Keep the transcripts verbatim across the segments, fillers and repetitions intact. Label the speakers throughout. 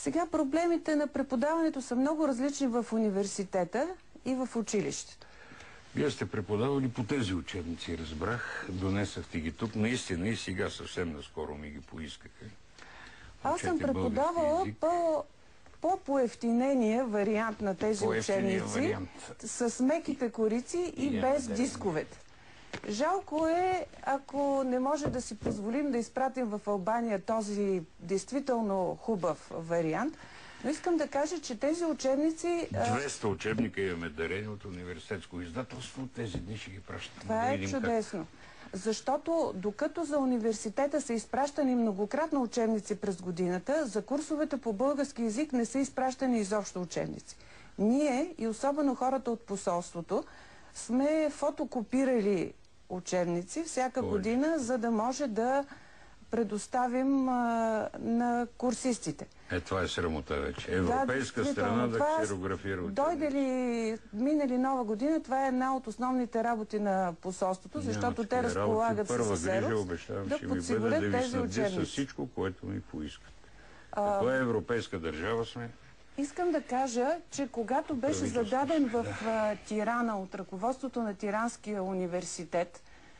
Speaker 1: Сега проблемите на преподаването са много различни в университета и в училището.
Speaker 2: Вие сте преподавали по тези учебници, разбрах. Донесахте ги тук. Наистина и сега съвсем наскоро ми ги поискаха.
Speaker 1: Аз съм преподавала по, по поевтинения вариант на тези учебници, вариант. С меките корици и, и без да, дисковете. Жалко е, ако не може да си позволим да изпратим в Албания този действително хубав вариант. Но искам да кажа, че тези учебници...
Speaker 2: двеста учебника имаме дарени от университетско издателство. Тези дни ще ги пращаме.
Speaker 1: Това е чудесно. Как... Защото докато за университета са изпращани многократно учебници през годината, за курсовете по български език не са изпращани изобщо учебници. Ние, и особено хората от посолството, сме фотокопирали учебници всяка Ой. година, за да може да предоставим а, на курсистите.
Speaker 2: Е, това е срамота вече. Европейска да, страна да ксерографира учебници.
Speaker 1: Дойде ли, мине ли нова година, това е една от основните работи на посолството, защото те разполагат с ксерокс, да подсигурят тези учебници.
Speaker 2: С всичко, което ми поискат. А, Каква е европейска държава сме?
Speaker 1: Искам да кажа, че когато беше зададен в
Speaker 2: да.
Speaker 1: Тирана от ръководството на Тиранския университет,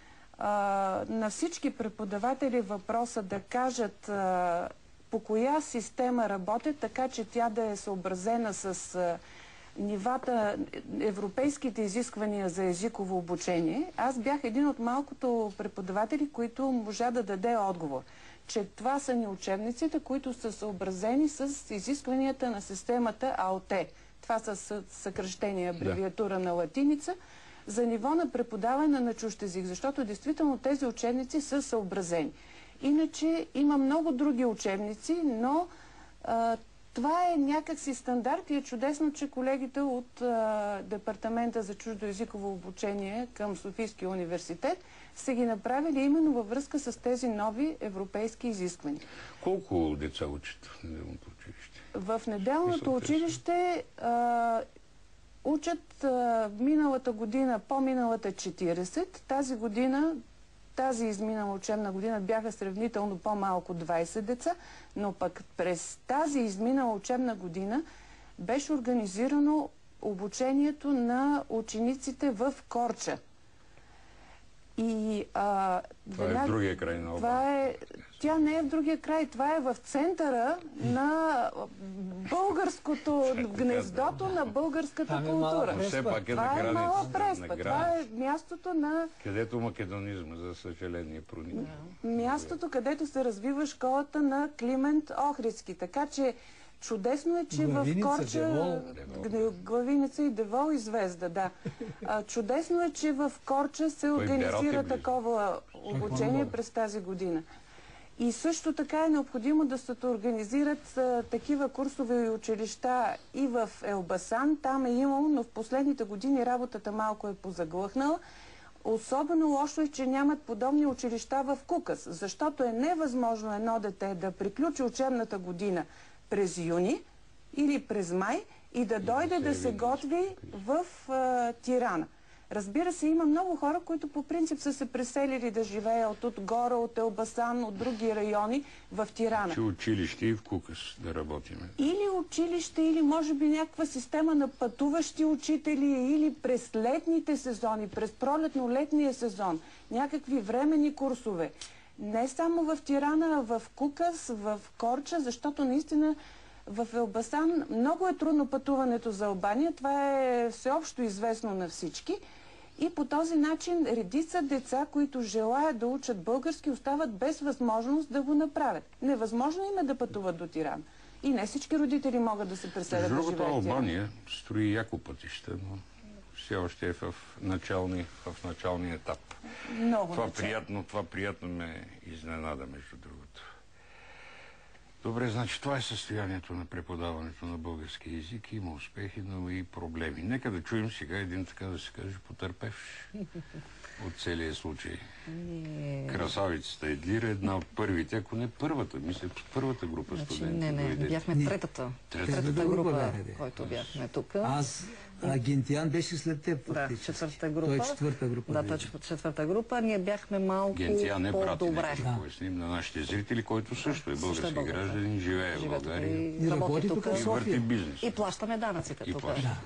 Speaker 1: а, на всички преподаватели въпроса да кажат а, по коя система работят, така че тя да е съобразена с а, нивата, европейските изисквания за езиково обучение, аз бях един от малкото преподаватели, които можа да даде отговор, че това са ни учебниците, които са съобразени с изискванията на системата А О Т. Това са съкръщения, абревиатура да. на латиница, за ниво на преподаване на чужд език, защото действително тези учебници са съобразени. Иначе има много други учебници, но а, това е някакси стандарт и е чудесно, че колегите от а, Департамента за чуждоезиково обучение към Софийския университет са ги направили именно във връзка с тези нови европейски изисквания.
Speaker 2: Колко деца учат в неделното училище?
Speaker 1: В неделното училище а, учат а, миналата година, по-миналата четиридесет, тази година, тази изминала учебна година бяха сравнително по-малко двайсет деца, но пък през тази изминала учебна година беше организирано обучението на учениците в Корча. И, а,
Speaker 2: това веднага, е в другия край на
Speaker 1: това е, Тя не е в другия край, това е в центъра на българското, гнездото на българската култура.
Speaker 2: Все пак е
Speaker 1: това
Speaker 2: на
Speaker 1: е Мала Преспа,
Speaker 2: на
Speaker 1: това е мястото на...
Speaker 2: където македонизма, за съжаление, прониква.
Speaker 1: Мястото, където се развива школата на Климент Охридски. Така че чудесно е, че Главиница, в Корча... Девол. Главиница и Девол и Звезда, да. А, чудесно е, че в Корча се организира такова обучение през тази година. И също така е необходимо да се организират а, такива курсове и училища и в Елбасан. Там е имало, но в последните години работата малко е позаглъхнала. Особено лошо е, че нямат подобни училища в Кукъс, защото е невъзможно едно дете да приключи учебната година през юни или през май и да дойде да се готви в а, Тирана. Разбира се, има много хора, които по принцип са се преселили да живеят от горе, от Елбасан, от други райони в Тирана.
Speaker 2: Че училище и в Кукъс да работиме.
Speaker 1: Или училище, или може би някаква система на пътуващи учители, или през летните сезони, през пролетно-летния сезон, някакви временни курсове. Не само в Тирана, а в Кукъс, в Корча, защото наистина в Елбасан много е трудно пътуването за Албания. Това е всеобщо известно на всички. И по този начин редица деца, които желаят да учат български, остават без възможност да го направят. Невъзможно им е да пътуват до Тирана. И не всички родители могат да се преселят да живеят в Тирана.
Speaker 2: Албания строи яко пътища, но все още е в, начални, в началния етап.
Speaker 1: Много
Speaker 2: това, приятно, това приятно ме изненада, между другото. Добре, значи това е състоянието на преподаването на български език. Има успехи, но и проблеми. Нека да чуем сега един, така да се каже, потърпевш от целия случай. Красавицата Едлира, една от първите, ако не първата, мисля, първата група
Speaker 3: значи,
Speaker 2: студенти.
Speaker 3: Не, не, бяхме третата.
Speaker 2: Третата,
Speaker 3: третата група, група който бяхме тук.
Speaker 4: Аз
Speaker 3: А Гентиян беше след теб,
Speaker 4: Да,
Speaker 3: фактически.
Speaker 4: четвърта група.
Speaker 3: Той е четвърта група.
Speaker 4: Да, той е четвърта група. Ние бяхме малко
Speaker 2: Гентиян е брат,
Speaker 4: по-добре.
Speaker 2: нека да поясним на нашите зрители, който също е
Speaker 4: Също е
Speaker 2: български
Speaker 4: българин.
Speaker 2: гражданин, живее в
Speaker 4: Живее тук
Speaker 2: България
Speaker 4: и
Speaker 3: И
Speaker 4: работи
Speaker 3: работи
Speaker 4: тук.
Speaker 3: тук в
Speaker 2: и
Speaker 3: София.
Speaker 2: върти бизнес.
Speaker 4: И плащаме данъците
Speaker 2: И
Speaker 4: тук.
Speaker 2: плаща.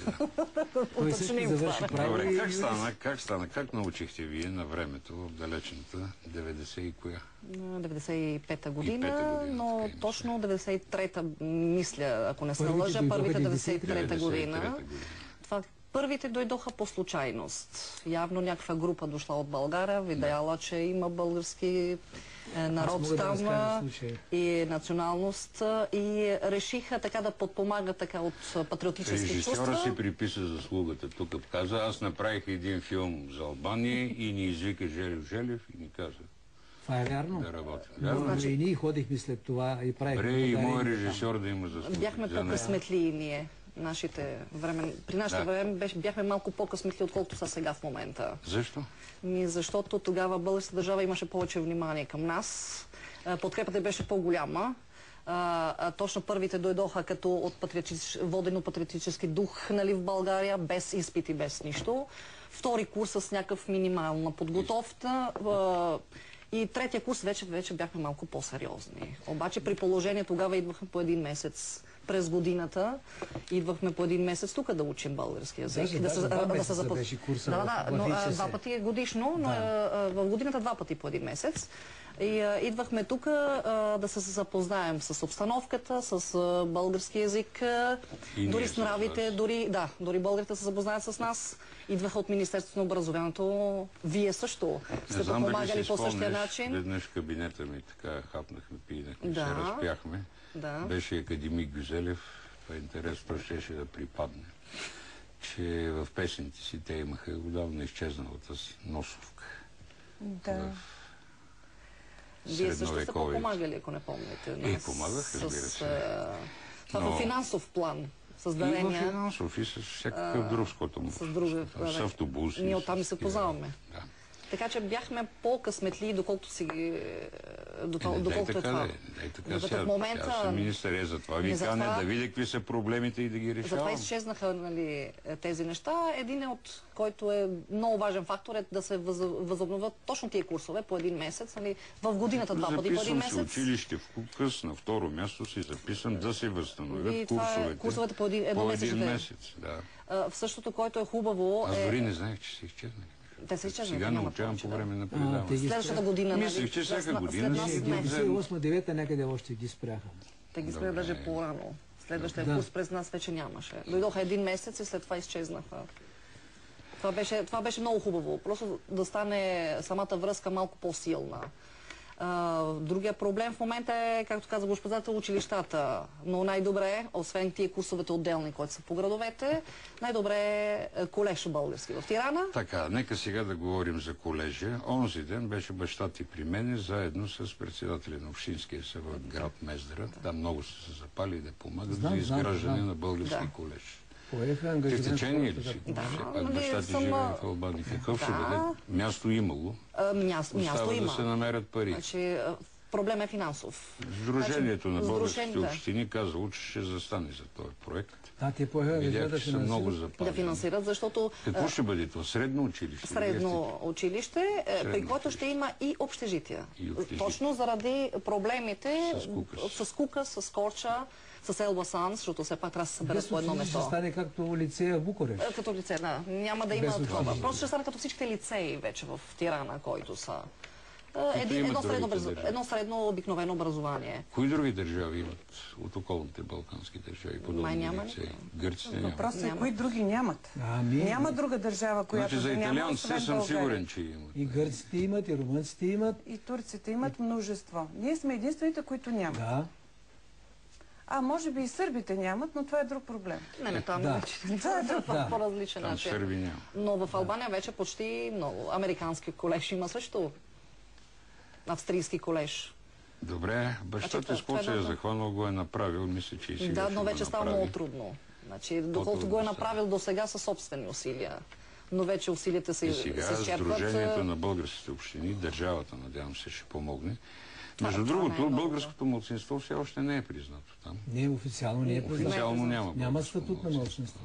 Speaker 3: Той също
Speaker 4: Уточним
Speaker 3: завърши
Speaker 4: това.
Speaker 3: право.
Speaker 2: Добре,
Speaker 3: и
Speaker 2: как
Speaker 3: юрист.
Speaker 2: стана, как стана, как научихте вие на времето, в далечната деветдесет и коя?
Speaker 4: деветдесет и пета
Speaker 2: И
Speaker 4: година,
Speaker 2: пета година,
Speaker 4: но
Speaker 2: така имаше.
Speaker 4: точно деветдесет и трета, мисля, ако не се
Speaker 3: Първите
Speaker 4: лъжа,
Speaker 3: дойдоха
Speaker 4: първите
Speaker 3: деветдесет и
Speaker 4: деветдесет и трета година.
Speaker 2: деветдесет и трета година.
Speaker 4: Това първите дойдоха по случайност. Явно някаква група дошла от България, видяла, че има български е, народ
Speaker 3: мога да
Speaker 4: там
Speaker 3: разкажа случая.
Speaker 4: и националност и решиха така да подпомагат така от патриотически
Speaker 2: Режисьора
Speaker 4: чувства.
Speaker 2: си приписа заслугата. Тук каза, аз направих един филм за Албания и ни извика Желев Желев и ни каза
Speaker 3: Това е вярно.
Speaker 2: да работим.
Speaker 3: Но
Speaker 2: Вярно?
Speaker 3: и ние ходихме след това и правихме.
Speaker 2: Добре, и
Speaker 3: подарения
Speaker 2: мой
Speaker 3: там.
Speaker 2: режисьор да има заслуги.
Speaker 4: Бяхме
Speaker 2: за него.
Speaker 4: по-късметли и ние. Нашите време... При нашите
Speaker 2: Да.
Speaker 4: време беше, бяхме малко по-късметли, отколкото са сега в момента.
Speaker 2: Защо?
Speaker 4: Ми, защото тогава българската държава имаше повече внимание към нас. А, Подкрепата беше по-голяма. А, а, точно първите дойдоха като от патриотич... воден от патриотически дух, нали, в България, без изпити, без нищо. Втори курс с някакъв минимална подготовка. А, и третия курс вече, вече бяхме малко по-сериозни. Обаче при положение тогава идвахме по един месец през годината. Идвахме по един месец тук да учим български язик.
Speaker 3: Даже-
Speaker 4: да
Speaker 3: даже два месеца
Speaker 4: запоз-
Speaker 3: беше курса
Speaker 4: Да,
Speaker 3: в-
Speaker 4: да,
Speaker 3: в
Speaker 4: но, а,
Speaker 3: ИЧС.
Speaker 4: два пъти е годишно, но
Speaker 3: Да.
Speaker 4: а, в годината два пъти по един месец. И а, идвахме тук да се запознаем с обстановката, с а, български язик, а,
Speaker 2: И
Speaker 4: дори
Speaker 2: ние
Speaker 4: с
Speaker 2: с
Speaker 4: нравите,
Speaker 2: вас.
Speaker 4: дори, да, дори българите се запознаят с нас. Идваха от Министерството на образованието. Вие също
Speaker 2: Не
Speaker 4: сте
Speaker 2: знам дали
Speaker 4: помагали
Speaker 2: си
Speaker 4: по същия
Speaker 2: спомняш,
Speaker 4: начин.
Speaker 2: веднъж в кабинета ми така хапнахме, пинахме,
Speaker 4: Да.
Speaker 2: се разпяхме.
Speaker 4: Да.
Speaker 2: Беше академик Гюзелев. Това е интересно, щеше да припадне, че в песните си те имаха отдавна изчезналата с носовка.
Speaker 1: Да.
Speaker 4: Вие също сте
Speaker 2: средновековието.
Speaker 4: помагали, ако не помните.
Speaker 2: Е,
Speaker 4: нас
Speaker 2: помагах, разбира
Speaker 4: с,
Speaker 2: се.
Speaker 4: а, Това
Speaker 2: Но-
Speaker 4: в финансов план. С
Speaker 2: И в
Speaker 4: дарения.
Speaker 2: финансов, и с всякакъв друг скотом.
Speaker 4: С друга.
Speaker 2: С автобуси.
Speaker 4: Ние оттам и
Speaker 2: с
Speaker 4: се
Speaker 2: такива.
Speaker 4: познаваме.
Speaker 2: Да.
Speaker 4: Така че бяхме по-късметли, доколкото си ги...
Speaker 2: Е,
Speaker 4: Докол,
Speaker 2: не, дай
Speaker 4: доколкото е
Speaker 2: така
Speaker 4: това.
Speaker 2: да е, дай така
Speaker 4: Докато
Speaker 2: сега.
Speaker 4: в момента...
Speaker 2: Аз съм министър, е за това ви
Speaker 4: Не, за
Speaker 2: каня
Speaker 4: това-
Speaker 2: да видя какви са проблемите и да ги
Speaker 4: Затова
Speaker 2: решавам.
Speaker 4: изчезнаха, нали, тези неща. Един от който е много важен фактор е да се въз, възобновят точно тия курсове по един месец. Нали, в годината два пъти по един
Speaker 2: Записвам се
Speaker 4: месец.
Speaker 2: училище в Кукъс, на второ място си записам да се възстановят
Speaker 4: И това е
Speaker 2: курсовете.
Speaker 4: курсовете по един-
Speaker 2: по
Speaker 4: едномесечните.
Speaker 2: един месец. Да.
Speaker 4: А, в същото, който е хубаво
Speaker 2: Аз
Speaker 4: е...
Speaker 2: дори не знаех, че се изчезнах.
Speaker 4: Те са изчезнали.
Speaker 2: Сега
Speaker 4: няма
Speaker 2: научавам
Speaker 4: повече,
Speaker 2: по
Speaker 4: да.
Speaker 2: време на
Speaker 3: А, те
Speaker 2: предаване.
Speaker 3: ги
Speaker 4: Следващата година, нали?
Speaker 2: Мислех, че всяка
Speaker 4: след-
Speaker 2: година
Speaker 4: след
Speaker 2: ще
Speaker 4: нас
Speaker 2: ги
Speaker 4: не.
Speaker 2: вземем.
Speaker 3: деветдесет и осма девета някъде още ги спряха.
Speaker 4: Те ги спря даже по-рано. Следващия
Speaker 3: Да.
Speaker 4: курс през нас вече нямаше. Дойдоха един месец и след това изчезнаха. Това беше, това беше много хубаво. Просто да стане самата връзка малко по-силна. А, другия проблем в момента е, както каза госпожата, училищата. Но най-добре, освен тия курсовете отделни, които са по градовете, най-добре е колеж български в Тирана.
Speaker 2: Така, нека сега да говорим за колежа. Онзи ден беше баща ти при мене, заедно с председателя на Общинския съвет град Мездра. Там много са се запали да помагат
Speaker 3: Знам,
Speaker 2: за
Speaker 3: знам,
Speaker 2: изграждане
Speaker 3: знам.
Speaker 2: на български
Speaker 4: Да.
Speaker 2: колеж.
Speaker 3: Поеха
Speaker 2: Ти в
Speaker 3: ангажимент.
Speaker 2: течение ли
Speaker 3: хората
Speaker 2: си?
Speaker 4: Да,
Speaker 2: Все пак
Speaker 4: нали,
Speaker 2: баща ти
Speaker 4: съм,
Speaker 2: живее
Speaker 4: а,
Speaker 2: в Албания. Какъв ще
Speaker 4: да.
Speaker 2: бъде? Място имало.
Speaker 4: А, място, място
Speaker 2: Остава
Speaker 4: има.
Speaker 2: да се намерят пари.
Speaker 4: Значи, а, проблем е финансов.
Speaker 2: Сдружението на
Speaker 4: Значи,
Speaker 2: българските
Speaker 4: сдружение, да.
Speaker 2: общини казало, че ще застане за този проект.
Speaker 3: Да, те поеха ангажимент
Speaker 2: Видях,
Speaker 3: да
Speaker 2: че са много
Speaker 3: финансират.
Speaker 4: Да
Speaker 2: запазени.
Speaker 4: финансират, защото
Speaker 2: Какво ще бъде това? Средно училище?
Speaker 4: средно училище, е, при
Speaker 2: Средно
Speaker 4: което ще има и общежития.
Speaker 2: И общежития.
Speaker 4: Точно заради проблемите
Speaker 2: С Кукъс.
Speaker 4: с, Кукъс, с Корча, с Елбасан, защото все пак трябва да се съберат
Speaker 3: Без
Speaker 4: по едно
Speaker 3: училище ще
Speaker 4: место.
Speaker 3: стане както лицея в Букурещ.
Speaker 4: Е, Като лице, да. Няма да има
Speaker 3: Без
Speaker 4: такова.
Speaker 3: училище.
Speaker 4: Просто ще стане като всичките лицеи вече в Тирана, които са. Е, Един,
Speaker 2: имат
Speaker 4: едно, средно,
Speaker 2: другите
Speaker 4: образ-
Speaker 2: държави.
Speaker 4: едно средно обикновено образование.
Speaker 2: Кои други държави имат от околните балкански държави подобни
Speaker 4: Май няма
Speaker 2: лицеи?
Speaker 4: никой.
Speaker 2: Гърците няма.
Speaker 1: Въпросът е,
Speaker 4: Няма.
Speaker 1: кои други нямат.
Speaker 3: Ами,
Speaker 1: Няма друга държава, която
Speaker 2: Значи за
Speaker 1: да няма,
Speaker 2: италианците
Speaker 1: освен
Speaker 2: съм
Speaker 1: България.
Speaker 2: сигурен, че имат.
Speaker 3: и гърците имат, и румънците имат.
Speaker 1: И турците имат множество. Ние сме единствените, които нямат.
Speaker 3: Да.
Speaker 1: А може би и сърбите нямат, но това е друг проблем.
Speaker 4: Не, не, там
Speaker 3: Да.
Speaker 4: вече
Speaker 1: Това е друг
Speaker 4: по
Speaker 3: Да.
Speaker 4: по-различен
Speaker 2: Там
Speaker 4: начин.
Speaker 2: сърби няма.
Speaker 4: Но в Албания вече почти много. Американски колеж има също. Австрийски колеж.
Speaker 2: Добре, бащата
Speaker 4: Значи,
Speaker 2: с какво
Speaker 4: това е
Speaker 2: се е
Speaker 4: много.
Speaker 2: захванал, го е направил, мисля, че и сега
Speaker 4: Да,
Speaker 2: ще
Speaker 4: но
Speaker 2: го
Speaker 4: вече става
Speaker 2: направи.
Speaker 4: много трудно. Значи, доколкото
Speaker 2: По-трудно
Speaker 4: го е
Speaker 2: става.
Speaker 4: направил до сега със собствени усилия. Но вече усилията се,
Speaker 2: И
Speaker 4: се
Speaker 2: сега
Speaker 4: изчерпват.
Speaker 2: Сдружението на българските общини, държавата, надявам се, ще помогне. Между
Speaker 4: това не е
Speaker 2: другото,
Speaker 4: много,
Speaker 2: българското младсинство все още не е признато там.
Speaker 3: Не, официално не е признато.
Speaker 2: Официално няма.
Speaker 3: Няма
Speaker 2: българско
Speaker 3: статут на
Speaker 2: малцинство.
Speaker 3: младсинство.